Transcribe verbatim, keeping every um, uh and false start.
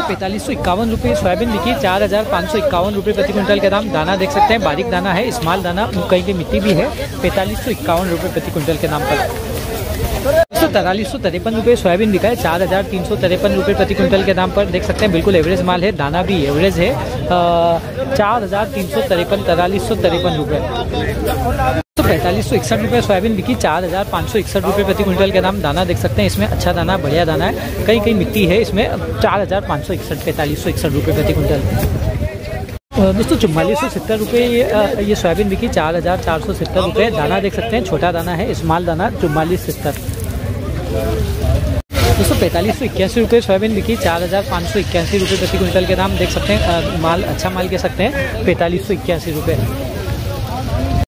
पैंतालीस सौ इक्यावन रुपये सोयाबीन बिकी चार हज़ार पाँच सौ इक्यावन रुपये प्रति क्विंटल के दाम। दाना देख सकते हैं बारीक दाना है, स्मॉल दाना, कहीं की मिट्टी भी है। पैंतालीस सौ इक्यावन रुपये प्रति क्विंटल के दाम पर तैंतालीस सौ तिरपन रुपये सोयाबीन बिका है चार हज़ार तीन सौ तिरपन रुपये प्रति क्विंटल के दाम पर। देख सकते हैं बिल्कुल एवरेज माल है, दाना भी एवरेज है। चार हज़ार तीन सौ तिरपन तैंतालीस सौ तिरपन रुपये। तो पैंतालीस सौ इकसठ रुपये सोयाबीन बिकी चार हज़ार पाँच सौ इकसठ रुपये प्रति क्विंटल के दाम। दाना देख सकते हैं इसमें अच्छा दाना, बढ़िया दाना है, कई कई मिट्टी है इसमें। चार हज़ार पाँच सौ इकसठ पैंतालीस सौ इकसठ रुपये प्रति क्विंटल। दोस्तों चुम्बालीस सौ सत्तर रुपये ये ये सोयाबीन बिकी चार हज़ार चार सौ सत्तर रुपये। दाना देख सकते हैं छोटा दाना है, स्मॉल दाना, चुम्बालीस सत्तर। दोस्तों पैंतालीस सौ इक्यासी रुपये सोयाबीन बिकी चार हज़ार पाँच सौ इक्यासी रुपये प्रति क्विंटल के दाम। देख सकते हैं माल अच्छा माल कह सकते हैं, पैंतालीस सौ इक्यासी रुपये।